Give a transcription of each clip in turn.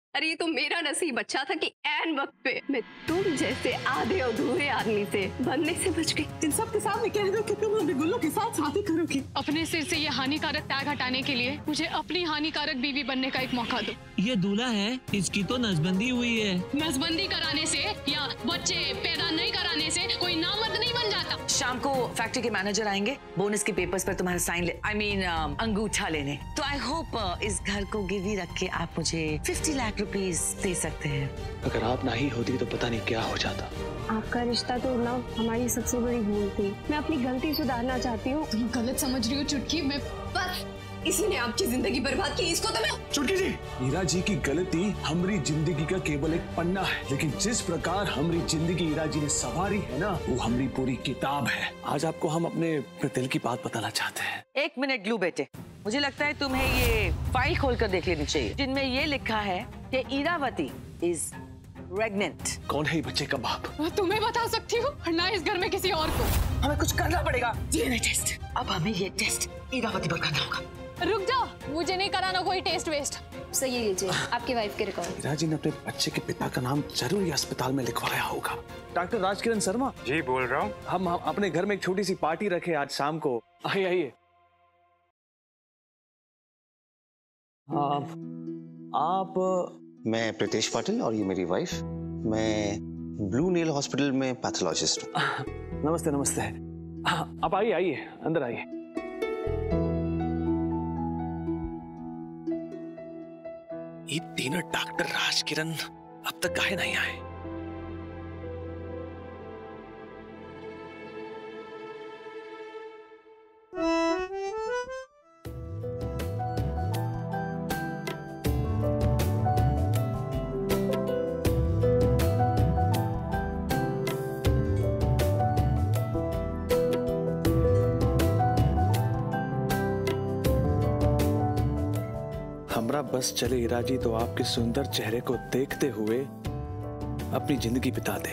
अरे ये तो मेरा नसीब अच्छा था कि ऐन वक्त पे मैं तुम जैसे आधे अधूरे आदमी से बनने से बच गई। इन सब के सामने कह दो कि तुम हमें गुल्लू के साथ शादी करोगी। अपने सिर से ये हानिकारक टैग हटाने के लिए मुझे अपनी हानिकारक बीवी बनने का एक मौका दो। ये दूल्हा है, इसकी तो नसबंदी हुई है। नसबंदी कराने से या बच्चे पैदा नहीं कराने से कोई नामर्द नहीं बन जाता। शाम को फैक्ट्री के मैनेजर आएंगे बोनस के पेपर्स पर तुम्हारा साइन ले, अंगूठा लेने। तो आई होप इस घर को गिरवी रख के आप मुझे 50 लाख रुपीस दे सकते हैं। अगर आप नहीं होती तो पता नहीं क्या हो जाता। आपका रिश्ता तोड़ना हमारी सबसे बड़ी भूल थी। मैं अपनी गलती सुधारना चाहती हूँ। तुम गलत समझ रही हो चुटकी। मैं बस इसी ने आपकी जिंदगी बर्बाद की। इसको तो मैं चुटकी जी, हीरा जी की गलती हमारी जिंदगी का केवल एक पन्ना है, लेकिन जिस प्रकार हमारी जिंदगी हीरा जी ने सवारी है ना, वो हमारी पूरी किताब है। आज आपको हम अपने दिल की बात बताना चाहते हैं। 1 मिनट ग्लू बेटे, मुझे लगता है तुम्हें ये फाइल खोलकर देख लेनी चाहिए, जिनमें ये लिखा है कि इरावती इज प्रेग्नेंट। कौन है ये बच्चे का बाप? तुम्हें बता सकती हूँ, ना इस घर में किसी और को। हमें कुछ करना पड़ेगा। DNA test. अब हमें ये टेस्ट इरावती पर करना होगा। रुक जाओ, मुझे नहीं कराना कोई टेस्ट वेस्ट। सही है, लीजिए आपकी वाइफ के रिकॉर्ड। हीरा जी ने अपने बच्चे के पिता का नाम जरूर अस्पताल में लिखवाया होगा। डॉक्टर राजकिरण शर्मा जी बोल रहा हूँ। हम अपने घर में एक छोटी सी पार्टी रखे आज शाम को। आइए आइए। आप? मैं प्रीतेश पाटिल और ये मेरी वाइफ। मैं ब्लू नील हॉस्पिटल में पैथोलॉजिस्ट हूँ। नमस्ते नमस्ते। आप आइए आइए, अंदर आइए। ये तीनों डॉक्टर राजकिरण अब तक काहे नहीं आए? हमरा बस चले हीरा जी तो आपके सुंदर चेहरे को देखते हुए अपनी जिंदगी बिता दे।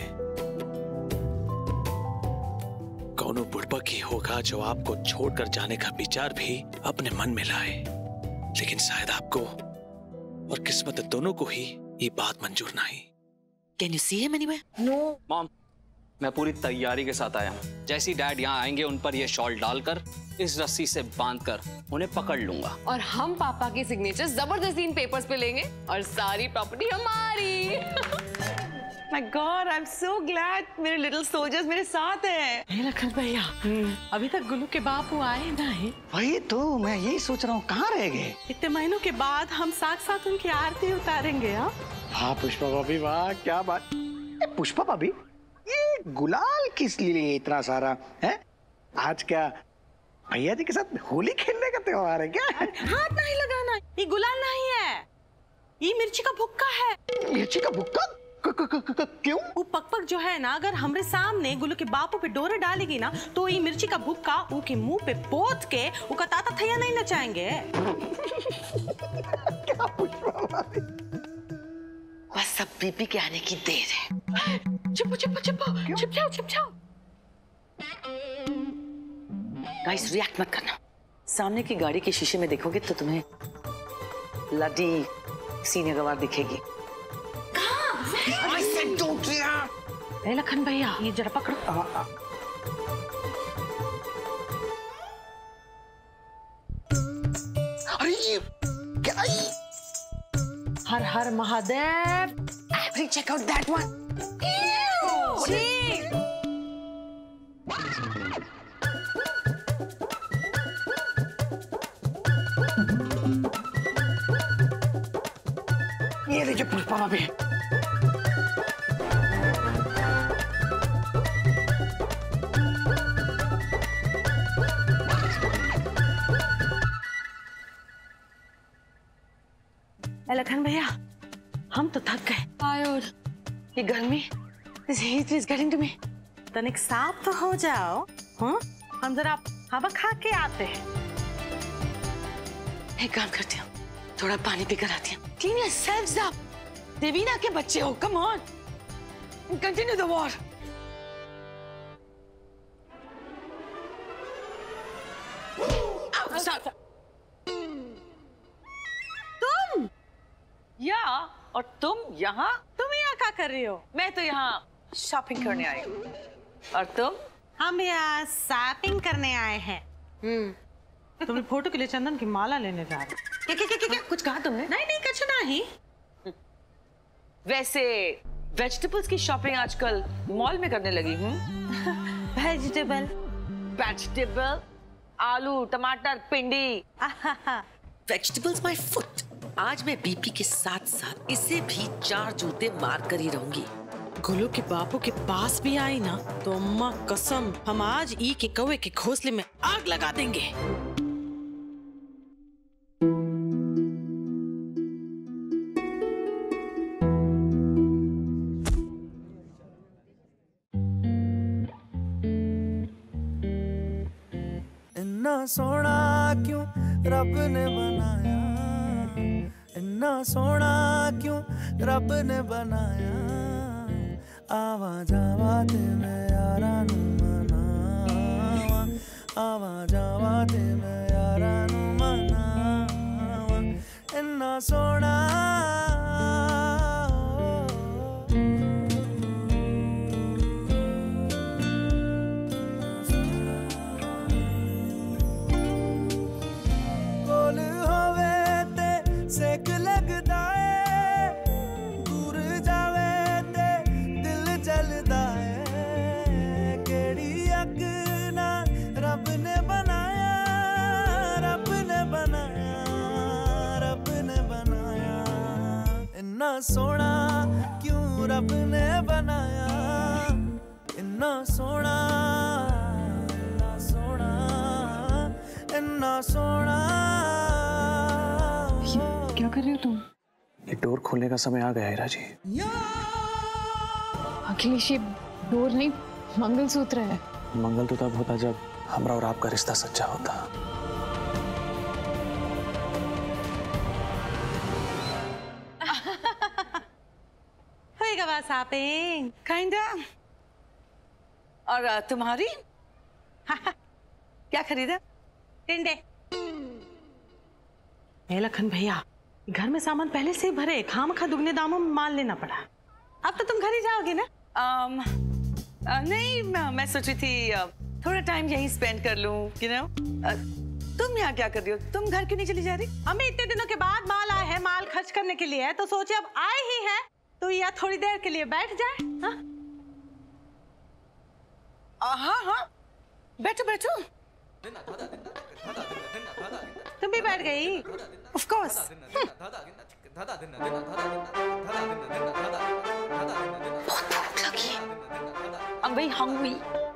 कौनो बुढ़बा की होगा जो आपको छोड़कर जाने का विचार भी अपने मन में लाए, लेकिन शायद आपको और किस्मत दोनों को ही ये बात मंजूर नहीं। Can you see him anywhere? No. Mom, मैं पूरी तैयारी के साथ आया हूँ। जैसे ही डैड यहाँ आएंगे उन पर ये शॉल डालकर इस रस्सी से बांधकर उन्हें पकड़ लूंगा। और हम पापा के सिग्नेचर जबरदस्ती इन पेपर्स पे लेंगे और सारी प्रॉपर्टी हमारी। My God, I'm so glad मेरे लिटिल सोल्जर्स मेरे साथ हैं। लखन भैया, अभी तक गुल्लू के बापू आए नहीं। वही तो मैं यही सोच रहा हूँ, कहाँ रह गए? इतने महीनों के बाद हम साथ साथ उनकी आरती उतारेंगे। हाँ पुष्पा भाभी, वाह क्या बात। पुष्पा भाभी, ये गुलाल किस लिए इतना सारा है? आज क्या भैया जी के साथ होली खेलने का त्योहार है क्या? हाथ नहीं लगाना, ये गुलाल नहीं है, ये मिर्ची का भुक्का है। मिर्ची का भुक्का? क्यों? वो पक जो है ना, अगर हमरे सामने गुल्लू के बापू पे डोरे डालेगी ना, तो ये मिर्ची का भुक्का उनके मुंह पे पोत के उनका ताता थैया नहीं नचाएंगे। क्या पुष्पा भाभी? बस अब बीबी के आने की देर है। छिपो छिपो छिपो, छिप जाओ छिप जाओ। गाइस रिएक्ट मत करना। सामने की गाड़ी के शीशे में देखोगे तो तुम्हें लड़ी सीनियर गवार दिखेगी। लखन भैया, ये जरा पकड़ो। अरे ये क्या? हर हर Mahadev. Check out that one. ये देखिए पुष्पा भाभी। लखन भैया, हम तो थक गए। और ये गर्मी, this heat is getting to me. तनिक साफ तो हो जाओ। हाँ, हम जरा हवा खा के आते हैं। एक काम करती हूँ, थोड़ा पानी पीकर आती हूँ। Clean yourselves up. देवीना के बच्चे हो, come on. Continue the war. तुम? या और तुम यहाँ? तुम यहाँ क्या कर रही हो? मैं तो यहाँ शॉपिंग करने आई हूँ। और तुम? हम यहाँ शॉपिंग करने आए हैं। तुम्हें फोटो के लिए चंदन की माला लेने जा रहे। क्या कुछ कहा तुमने? नहीं कुछ नहीं। वैसे वेजिटेबल्स की शॉपिंग आजकल मॉल में करने लगी हूँ। वेजिटेबल, आलू, टमाटर, भिंडी। Vegetables my foot. आज मैं बीपी के साथ साथ इसे भी 4 जूते मार कर ही रहूंगी। गुल्लू के बापू के पास भी आई ना तो अम्मा कसम हम आज ई के कौवे के घोंसले में आग लगा देंगे। इन्ना सोना क्यों रब ने बनाया, इन्ना सोना क्यों रब ने बनाया, आवा जावा ते मैं यारा नू मनावा, आवा जावा ते मैं यारा नू मनावा, इन्ना सोना सेक लगदा है, दूर जावे ते दिल जलदा है, केड़ी अग ना रब ने बनाया, रब ने बनाया, रब ने बनाया, इन्ना सोना क्यों रब ने बनाया, इन्ना सोना, इन्ना सोना, इन्ना सोना। क्या कर रहे हो तुम? ये डोर खोलने का समय आ गया है राजी। अखिलेश, ये डोर नहीं मंगलसूत्र है। मंगल तो तब होता जब हमरा और आपका रिश्ता सच्चा होता। होएगा बस शॉपिंग काइंडा। और तुम्हारी? क्या खरीदा? टिंडे। लखन भैया, घर में सामान पहले से ही भरे, खामखा दुगने दामों में माल लेना पड़ा। अब तो तुम घर ही जाओगे ना? नहीं, मैं सोच रही थी थोड़ा टाइम यहीं स्पेंड कर लूं, you know? तुम यहाँ क्या कर रही हो? तुम घर क्यों नहीं चली जा रही? हमें इतने दिनों के बाद माल आए हैं, माल खर्च करने के लिए, तो सोचे अब आए ही हैं तो यहाँ थोड़ी देर के लिए बैठ जाए। हाँ, बैठो बैठो। तुम भी बैठ गई? Of course. बहुत भूख लगी। I'm very hungry.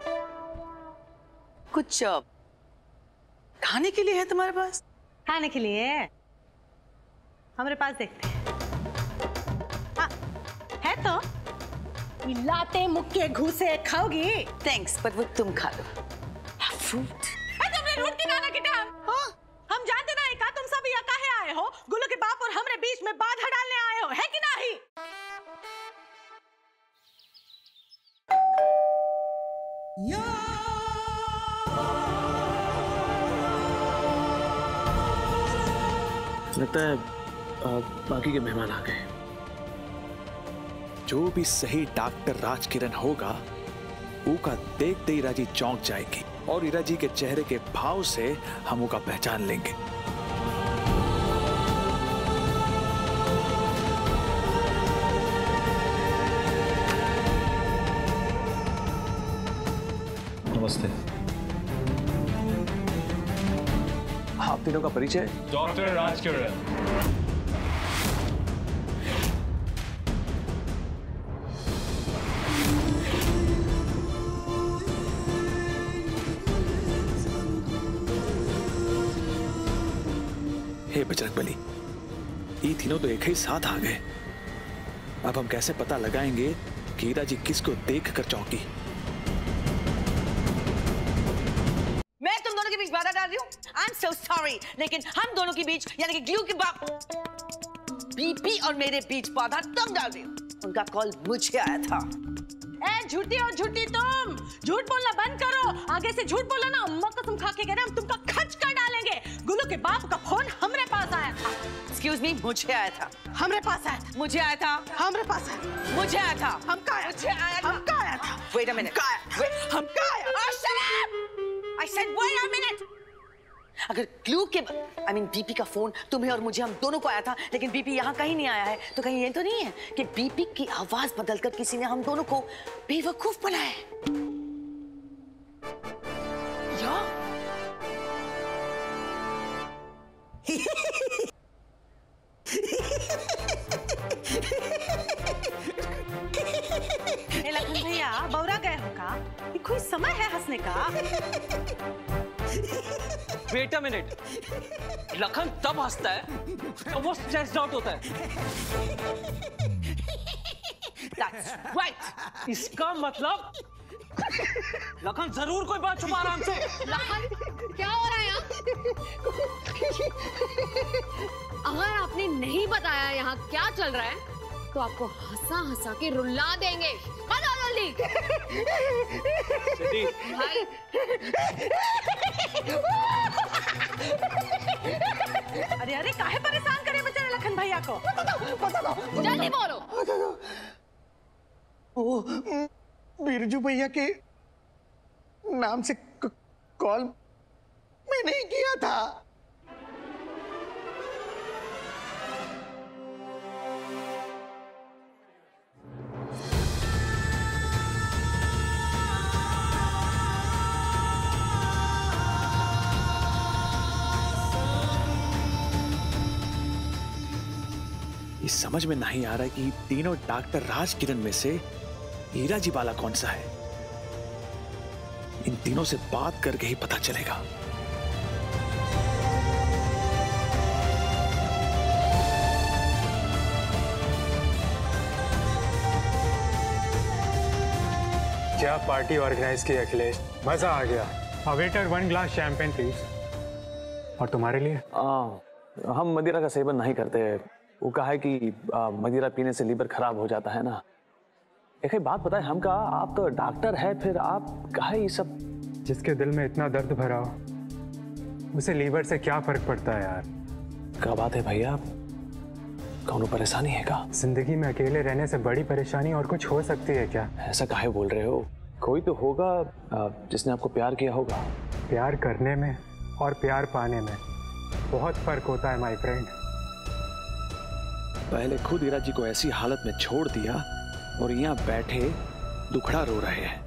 कुछ खाने के लिए है तुम्हारे पास? खाने के लिए हमारे पास देखते हैं। हाँ, है तो। लाते मुक्के घुसे खाओगी? Thanks, but वो तुम खा लो। Fruit. तुमने रूट की नाना की टांग। हम जानते ना का तुम सब यहाँ काहे आए हो? गुल्लू के बाप और हमरे बीच में बाधा डालने आए हो, है कि नहीं? लगता है बाकी के मेहमान आ गए। जो भी सही डॉक्टर राजकिरण होगा, ऊका देखते ही राजी चौंक जाएगी और ईरा जी के चेहरे के भाव से हम ऊका पहचान लेंगे। नमस्ते। आप तीनों का परिचय? डॉक्टर राजकिरण। हे बजरंगबली, ये तीनों तो एक ही साथ आ गए। अब हम कैसे पता लगाएंगे कि हीरा जी किसको देखकर चौंकी? मैं तुम दोनों के बीच बाधा डाल रही हूँ? I'm so sorry, लेकिन हम दोनों के बीच यानी कि ग्लू के बीपी और मेरे बीच बाधा तब डाल रही हूँ। उनका कॉल मुझे आया था। ए झूठी और झूठी तुम झूठ बोलना बंद करो। आगे से झूठ बोला ना, अम्मा कसम खा के कह रहे हम तुमका खच कर डालेंगे। गुल्लू के बाप का फोन हमरे पास आया था। एक्सक्यूज मी, मुझे आया था। हमरे पास आया था। मुझे आया था। हमरे पास आया। मुझे आया था। हमका आया। मुझे आया था। हमका आया था। Wait a minute. Wait. हमका आया। Oh, shut up! I said wait a minute. अगर क्लू के बीपी का फोन तुम्हें और मुझे, हम दोनों को आया था, लेकिन बीपी यहाँ कहीं नहीं आया है, तो कहीं ये तो नहीं है कि बीपी की आवाज बदलकर किसी ने हम दोनों को बेवकूफ बनाया है? या लखन भैया बौरा गए हो का? ये कोई समय है हंसने का? वेट अ मिनट, लखन तब हंसता है जब वो स्ट्रेस्ड आउट होता है। That's right. इसका मतलब लखन जरूर कोई बात छुपा रहा हमसे। लखन क्या हो रहा है यहाँ? अगर आपने नहीं बताया यहाँ क्या चल रहा है तो आपको हंसा हंसा के रुला देंगे। बताओ जल्दी। भाई अरे अरे काहे परेशान करे बेचारे लखन भैया को? जल्दी बोलो। वो बिरजू भैया के नाम से कॉल मैंने ही किया था। ये समझ में नहीं आ रहा है कि तीनों डॉक्टर राज किरण में से हीरा जी वाला कौन सा है। इन तीनों से बात करके ही पता चलेगा। क्या पार्टी ऑर्गेनाइज की अखिलेश, मजा आ गया। Waiter 1 glass champagne please. और तुम्हारे लिए? हम मदिरा का सेवन नहीं करते। वो कहा है कि मदिरा पीने से लीवर खराब हो जाता है ना। एक बात बताए, हम कहा आप तो डॉक्टर है, फिर आप कहा ये सब? जिसके दिल में इतना दर्द भरा हो उसे लीवर से क्या फर्क पड़ता है यार। क्या बात है भैया, कौन परेशानी है का? जिंदगी में अकेले रहने से बड़ी परेशानी और कुछ हो सकती है क्या? ऐसा काहे बोल रहे हो? कोई तो होगा जिसने आपको प्यार किया होगा। प्यार करने में और प्यार पाने में बहुत फर्क होता है माय फ्रेंड। पहले खुद हीरा जी को ऐसी हालत में छोड़ दिया और यहाँ बैठे दुखड़ा रो रहे हैं।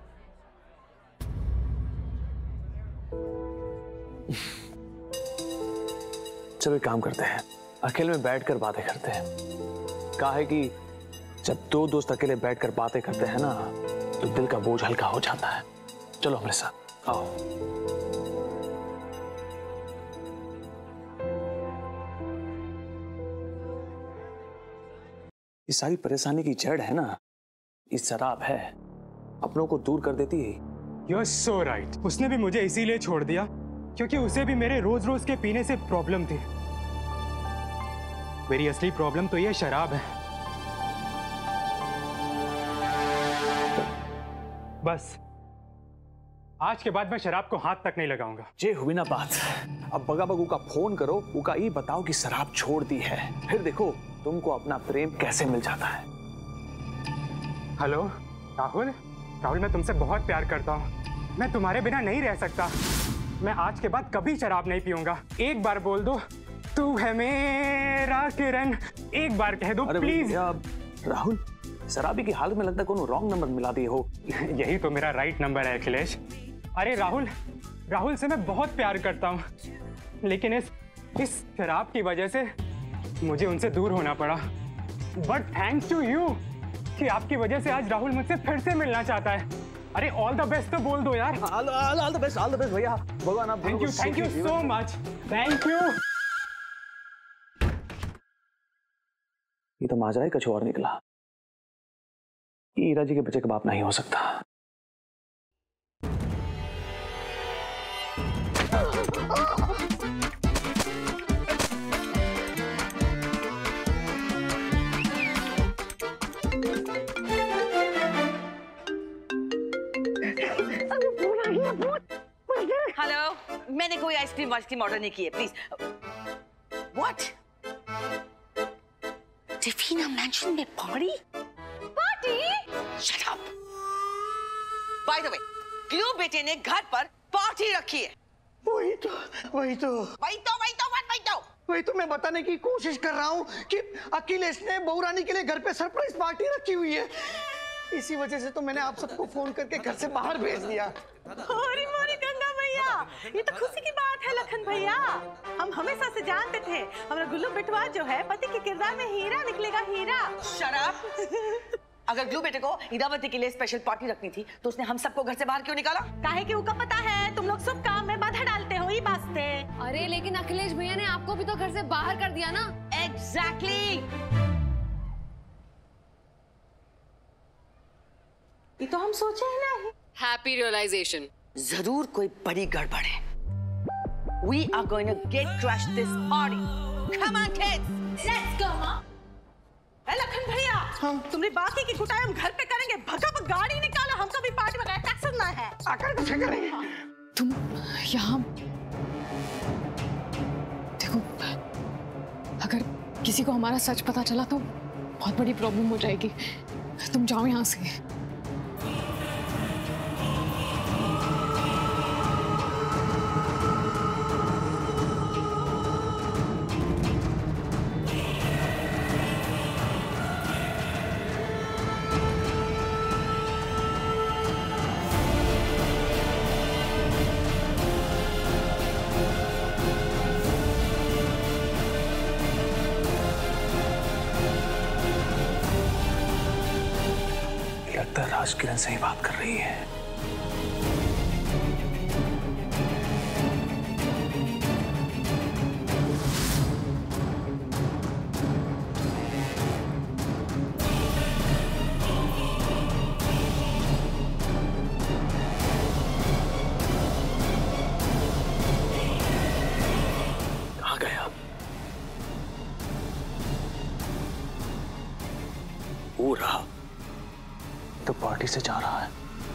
चलो एक काम करते हैं, अकेले में बैठकर बातें करते हैं। कहा है कि जब दो दोस्त अकेले बैठकर बातें करते हैं ना तो दिल का बोझ हल्का हो जाता है। चलो हमारे साथ आओ। इस सारी परेशानी की जड़ है ना, इस शराब है, अपनों को दूर कर देती है। You're so right. उसने भी मुझे इसीलिए छोड़ दिया क्योंकि उसे भी मेरे रोज रोज के पीने से प्रॉब्लम थी। मेरी असली प्रॉब्लम तो ये शराब है। बस आज के बाद मैं शराब को हाथ तक नहीं लगाऊंगा। जे हुई ना बात, अब बगा बगू का फोन करो, उका ये बताओ कि शराब छोड़ दी है, फिर देखो तुमको अपना प्रेम कैसे मिल जाता है। हेलो राहुल, राहुल मैं तुमसे बहुत प्यार करता हूँ, मैं तुम्हारे बिना नहीं रह सकता। मैं आज के बाद कभी शराब नहीं पीऊंगा। एक बार बोल दो तू है मेरा किरण, एक बार कह दो प्लीज। राहुल शराबी की हालत में लगता है कोनो रॉन्ग नंबर मिला दिए हो। यही तो मेरा राइट नंबर है अखिलेश। अरे राहुल, राहुल से मैं बहुत प्यार करता हूँ, लेकिन इस शराब की वजह से मुझे उनसे दूर होना पड़ा। बट थैंक्स टू यू कि आपकी वजह से आज राहुल मुझसे फिर से मिलना चाहता है। अरे ऑल द बेस्ट तो बोल दो यार। ऑल द बेस्ट भैया। भगवान आप thank you so much. Thank you. ये तो माजरा ही कुछ और निकला। ये हीरा जी के बच्चे का बाप नहीं हो सकता। हेलो, मैंने मैंने कोई आइसक्रीम वाइसक्रीम ऑर्डर नहीं की है, प्लीज। व्हाट? डेवीना मैंशन में party? Shut up! By the way, ग्लू बेटे ने घर पर पार्टी रखी है। वही तो मैं बताने की कोशिश कर रहा हूँ कि अखिलेश ने बहू रानी के लिए घर पे सरप्राइज पार्टी रखी हुई है। इसी वजह से तो मैंने आप सबको फोन करके घर से बाहर भेज दिया। अरे मोरी गंगा भैया, ये तो खुशी की बात है लखन भैया। हम हमेशा से जानते थे हमारा गुल्लू बिटवा जो है पति के किरदार में हीरा निकलेगा, हीरा। शराब। अगर ग्लू बेटे को हीरावती के लिए स्पेशल पार्टी रखनी थी तो उसने हम सबको घर से बाहर क्यों निकाला? काहे कि उका पता है तुम लोग सब काम में बाधा डालते हो, ये बात है। अरे लेकिन अखिलेश भैया ने आपको भी तो घर से बाहर कर दिया ना। एग्जैक्टली। ये तो हम सोचे ही नहीं। Happy realisation. जरूर कोई बड़ी गड़बड़ है। We are going to get crash this party. Come on kids, let's go mom. Lakhan भैया, तुमने बाकी की कुटाई हम घर पे करेंगे। भगा गाड़ी निकालो, हमको भी पार्टी में टैक्स ना है। आकर कुछ करेंगे। तुम यहाँ देखो, अगर किसी को हमारा सच पता चला तो बहुत बड़ी प्रॉब्लम हो जाएगी। तुम जाओ यहाँ से। किरण से ही बात कर रही है। कहाँ गया? वो रहा, तो पार्टी से जा रहा है।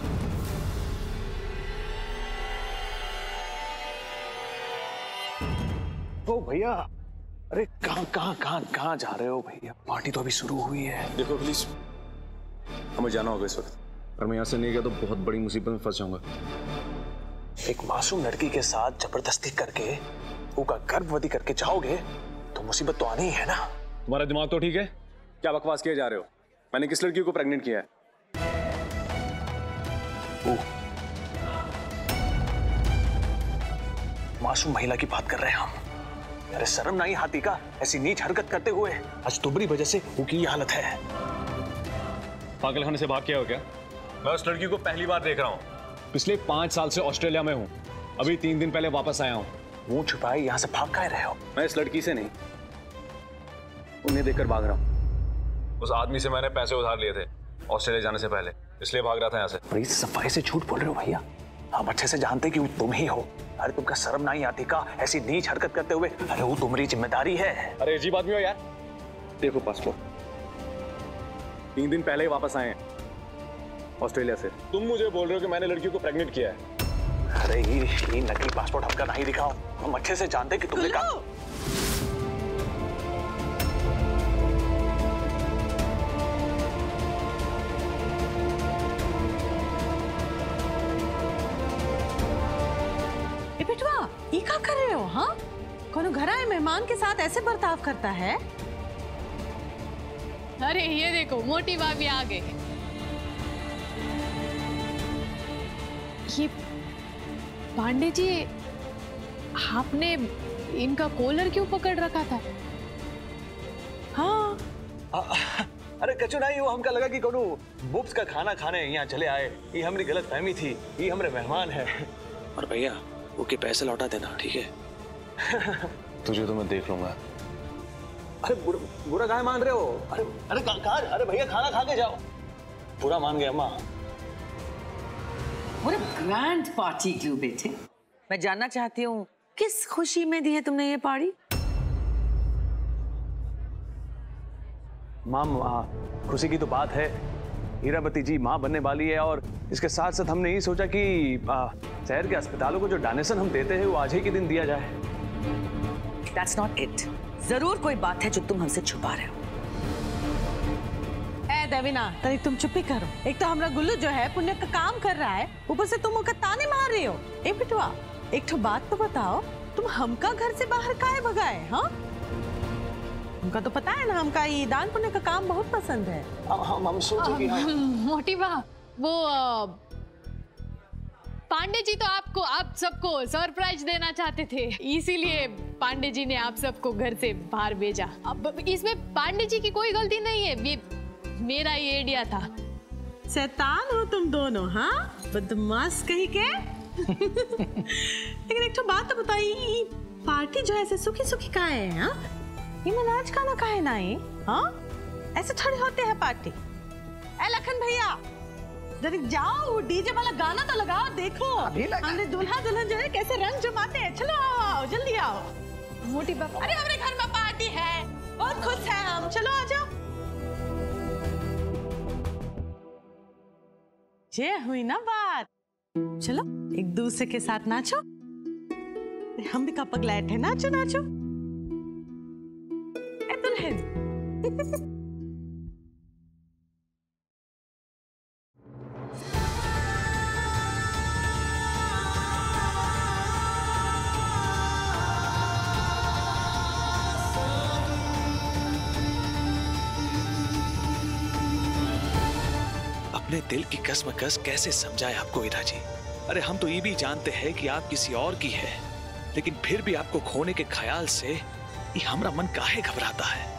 ओ भैया, अरे कहाँ जा रहे हो भैया? पार्टी तो अभी शुरू हुई है। देखो प्लीज, हमें जाना होगा इस वक्त। अगर मैं यहाँ से नहीं गया तो बहुत बड़ी मुसीबत में फंस जाऊंगा। एक मासूम लड़की के साथ जबरदस्ती करके उसका गर्भवती करके जाओगे तो मुसीबत तो आनी ही है ना। तुम्हारा दिमाग तो ठीक है? क्या बकवास किए जा रहे हो? मैंने किस लड़की को प्रेग्नेंट किया है? मासूम महिला की बात कर रहे हैं हम। अरे शर्म नहीं आती का ऐसी नीच हरकत करते हुए? आज तुम्हारी वजह से उनकी हालत है। पागलखाने से भाग के हो क्या? मैं उस लड़की को पहली बार देख रहा हूँ। पिछले 5 साल से ऑस्ट्रेलिया में हूँ, अभी 3 दिन पहले वापस आया हूँ। मुंह छुपाए यहाँ से भाग कर रहे हो? मैं इस लड़की से नहीं, उन्हें देखकर भाग रहा हूँ। उस आदमी से मैंने पैसे उधार लिए थे ऑस्ट्रेलिया जाने से पहले, इसलिए भाग रहा था यहाँ से। बड़ी सफाई से झूठ बोल रहे हो भैया। हम अच्छे से जानते कि वो तुम ही हो। अरे तुमका शर्म नहीं आती का ऐसी नीच हरकत करते हुए? अरे वो तुम्हारी जिम्मेदारी है। अरे अजीब आदमी हो यार। देखो पासपोर्ट 3 दिन पहले ही वापस आए हैं ऑस्ट्रेलिया से। तुम मुझे बोल रहे हो कि मैंने लड़की को प्रेग्नेंट किया है? अरे ये नकली पासपोर्ट हमका नहीं दिखाओ। हम अच्छे से जानते कि तुमने कहा। ये क्या कर रहे हो? हाँ, कौन घर आए मेहमान के साथ ऐसे बर्ताव करता है? अरे ये देखो, मोटी भाभी आ गई। ये पांडे जी, आपने इनका कॉलर क्यों पकड़ रखा था? हाँ, अरे कचू नहीं, वो हमका लगा कि कोनो बुब्स का खाना खाने यहाँ चले आए। ये हमारी गलत फहमी थी। ये हमारे मेहमान है। और भैया ओके, पैसे लौटा देना, ठीक है? तुझे तो मैं देख लूंगा। अरे बुरा काहे मान रहे हो? अरे कहाँ? अरे भैया खाना खा के जाओ। बुरा मान गए अम्मा। What a grand party ग्लू बेटे। मैं जानना चाहती हूँ किस खुशी में दी है तुमने ये पार्टी? माम, खुशी की तो बात है, हीरावती जी माँ बनने वाली है और इसके साथ साथ हमने ये सोचा कि शहर के अस्पतालों को जो डोनेशन हम देते हैं वो आज ही के दिन दिया जाए। That's not it. जरूर कोई बात है जो तुम हमसे छुपा रहे हो। देवीना, तरी तुम चुप ही करो। एक तो हमारा गुल्लू जो है पुण्य का काम कर रहा है, ऊपर से तुम उनका ताने मार रहे हो। ए बिटवा, एक तो बात तो बताओ, तुम हमका घर से बाहर काहे भगाए? हाँ, हमका तो पता है ना, हमका ये दान पुण्य का काम बहुत पसंद है। हम सोचे कि मोटी बा, वो पांडे जी तो आपको, आप सबको सरप्राइज देना चाहते थे, इसीलिए पांडे जी ने आप सबको घर से बाहर भेजा। अब इसमें पांडे जी की कोई गलती नहीं है, ये मेरा ये आइडिया था। शैतान हो तुम दोनों, हाँ, बदमाश कहीं के। लेकिन एक तो बात तो बताइए, पार्टी जो ऐसे सुखी सुखी का है, हाँ? ये मनाज खाना का है ना ये, हाँ? ऐसे थोड़ी होते हैं पार्टी। ए लखन भैया, जरा जाओ डीजे वाला गाना तो लगाओ, देखो हमने दूल्हा दुल्हन जो है कैसे रंग जमाते हैं। चलो आओ, जल्दी आओ। मोटी बाबा, अरे हमारे घर में पार्टी है, बहुत खुश है हम, चलो आ जाओ। ये हुई ना बात, चलो एक दूसरे के साथ नाचो। हम भी कपक लाए थे, नाचो नाचो। ए दुल्हन। अपने दिल की कसमकस कैसे समझाए आपको हीरा जी? अरे हम तो ये भी जानते हैं कि आप किसी और की है, लेकिन फिर भी आपको खोने के ख्याल से ये हमारा मन काहे घबराता है।